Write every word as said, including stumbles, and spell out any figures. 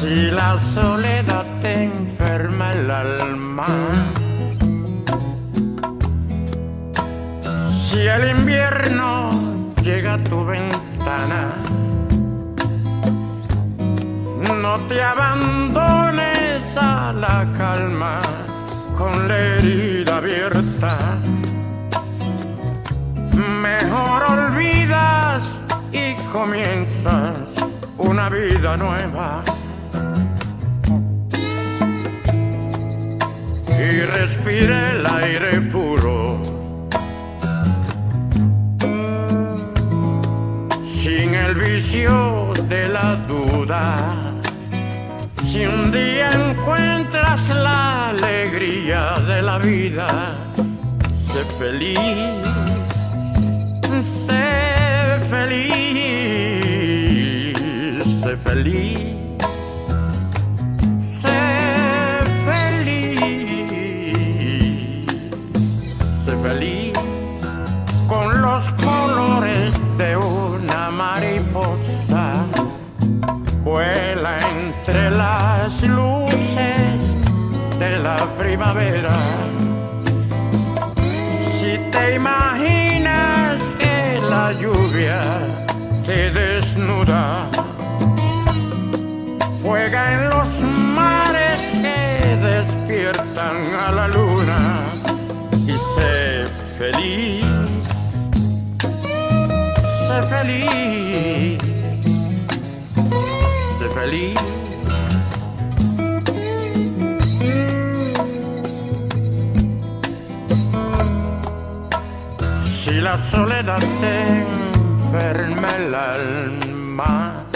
Si la soledad te enferma el alma, si el invierno llega a tu ventana, no te abandones a la calma con la herida abierta. Mejor olvidas y comienzas una vida nueva. Y respira el aire puro, sin el vicio de la duda. Si un día encuentras la alegría de la vida, sé feliz, sé feliz, sé feliz. Feliz con los colores de una mariposa, vuela entre las luces de la primavera. Si te imaginas que la lluvia te desnuda, juega en los mares que despiertan a la luna. Y sé feliz, sé feliz, sé feliz. Si la soledad te enferma el alma,